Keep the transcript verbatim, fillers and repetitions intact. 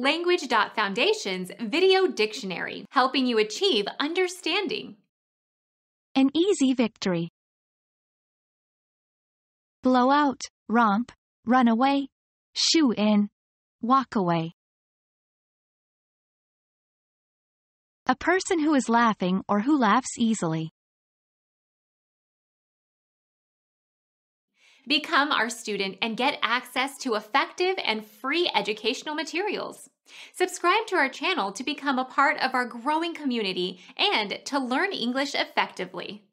Language dot Foundation's Video Dictionary, helping you achieve understanding. An easy victory. Blow out, romp, run away, shoo in, walk away. A person who is laughing or who laughs easily. Become our student and get access to effective and free educational materials. Subscribe to our channel to become a part of our growing community and to learn English effectively.